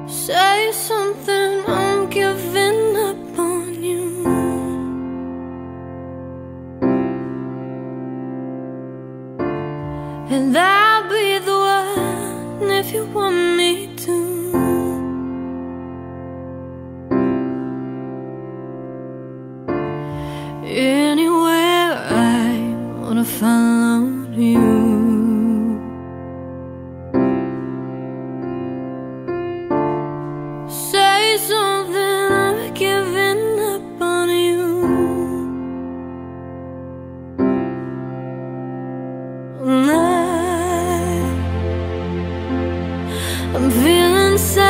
Say something, I'm giving up on you. And I'll be the one if you want me to. Anywhere I wanna follow you. Say something, I'm giving up on you. I'm feeling so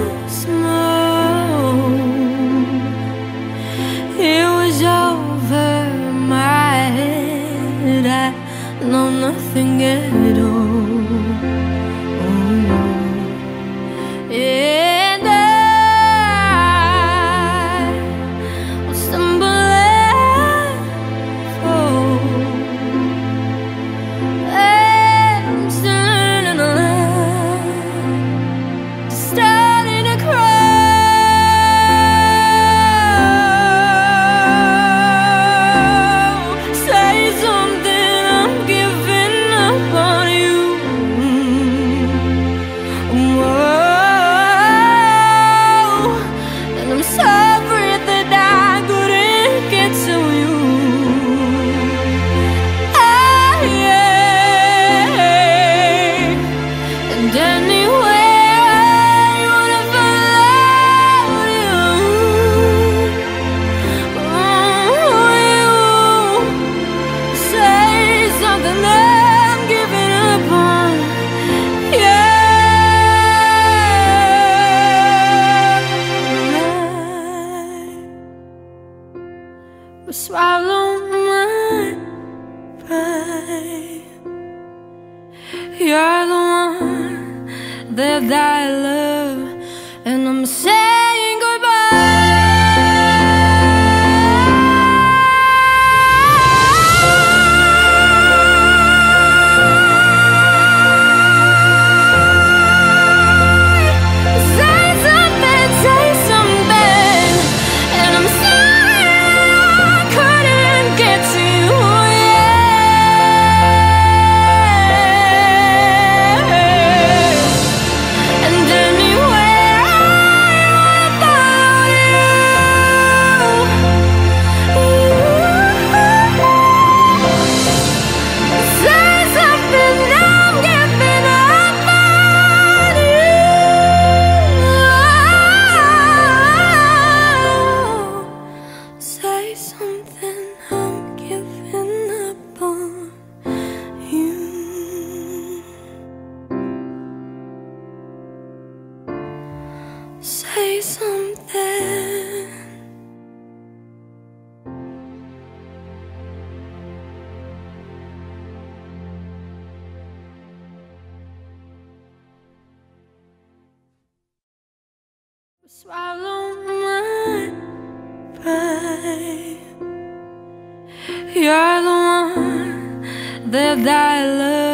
small. It was over my head. I know nothing at all. And I will stumble and fall. I'm still learning to love, starting to cry. Say something, I'm giving up on you. Whoa. And I'm sorry that I couldn't get to you. And anywhere I wanna follow you. Say something, I'm giving up on you. I swallow my pride. You're the one that I love, and I'm saying goodbye. Say something, and I'm sorry I couldn't get to you. And anywhere I wanna follow you. Say something, I'm giving up on you. Say something, I'm giving up on you. Say something. Swallow my pride. You're the one that I love.